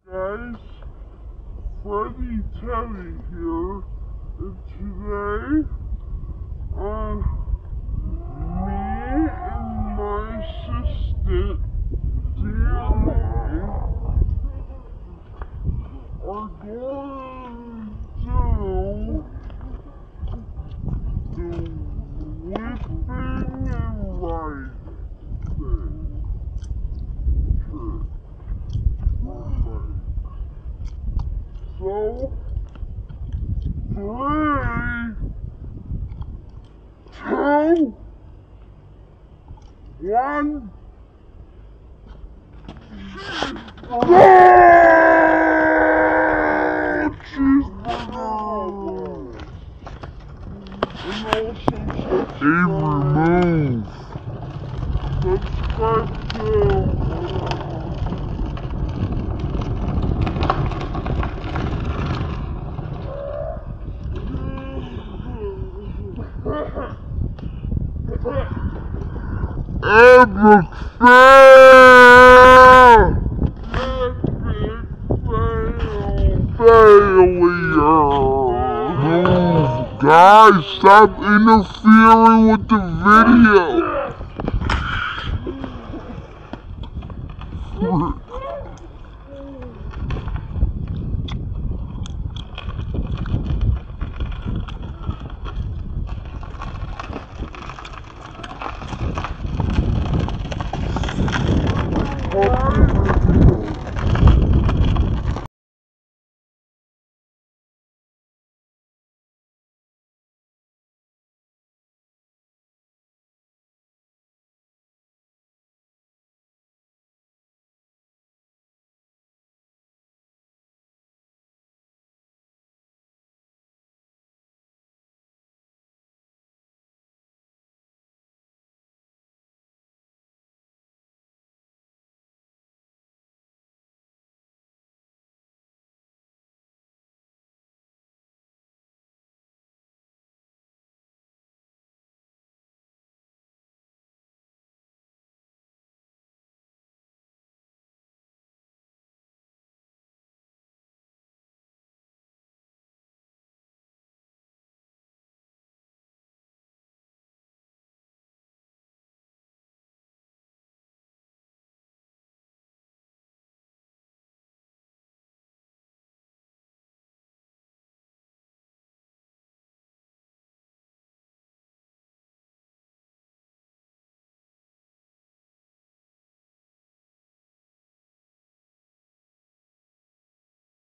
Guys, Freddy Teddy here, and today, me and my assistant, Danny, are going to do the whipping and riding thing. So, 3, 2, 1, cheeseburger! And also subscribe to Epic failure! Guys, stop interfering with the video!